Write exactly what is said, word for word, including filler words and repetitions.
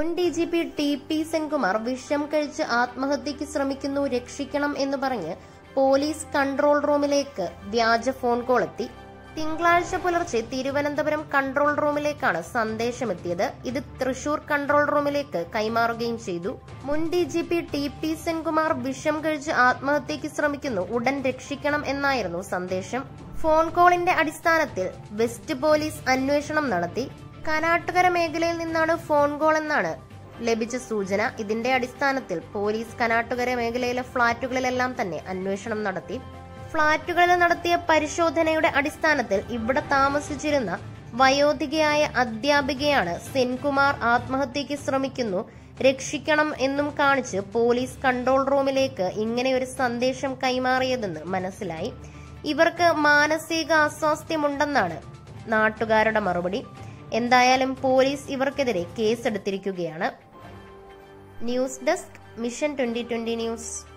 D G P T P Senkumar വിഷം കഴിച്ച് ആത്മഹത്യക്ക് ശ്രമിക്കുന്നു, രക്ഷിക്കണം എന്ന് പറഞ്ഞ് പോലീസ് കൺട്രോൾ റൂമിലേക്ക് വ്യാജ ഫോൺ കോൾ എത്തി. തിങ്കളാഴ്ച പുലർച്ചെ തിരുവനന്തപുരം കൺട്രോൾ റൂമിലേക്കാണ് സന്ദേശമെത്തിയത്. ഇത് തൃശൂർ കൺട്രോൾ റൂമിലേക്ക് കൈമാറുകയും ചെയ്തു. മുൻ D G P T P Senkumar വിഷം കഴിച്ച് ആത്മഹത്യക്ക് ശ്രമിക്കുന്നു, ഉടൻ രക്ഷിക്കണം എന്നായിരുന്നു സന്ദേശം. ഫോൺ കോളിന്റെ അടിസ്ഥാനത്തിൽ വെസ്റ്റ് പോലീസ് അന്വേഷണം നടത്തി. കനാട്ടുകര മേഖലയിൽ നിന്നാണ് ഫോൺ കോൾ എന്നാണ് ലഭിച്ച സൂചന. ഇതിന്റെ അടിസ്ഥാനത്തിൽ പോലീസ് കനാട്ടുകര മേഖലയിലെ ഫ്ളാറ്റുകളിലെല്ലാം തന്നെ അന്വേഷണം നടത്തി. ഫ്ളാറ്റുകളിൽ നടത്തിയ പരിശോധനയുടെ അടിസ്ഥാനത്തിൽ ഇവിടെ താമസിച്ചിരുന്ന വയോധികയായ അധ്യാപികയാണ് സെൻകുമാർ ആത്മഹത്യക്ക് ശ്രമിക്കുന്നു, രക്ഷിക്കണം എന്നും കാണിച്ച് പോലീസ് കൺട്രോൾ റൂമിലേക്ക് ഇങ്ങനെ ഒരു സന്ദേശം കൈമാറിയതെന്ന് മനസ്സിലായി. ഇവർക്ക് മാനസിക അസ്വാസ്ഥ്യമുണ്ടെന്നാണ് നാട്ടുകാരുടെ മറുപടി. എന്തായാലും പോലീസ് ഇവർക്കെതിരെ കേസെടുത്തിരിക്കുകയാണ്. News desk, mission twenty twenty news.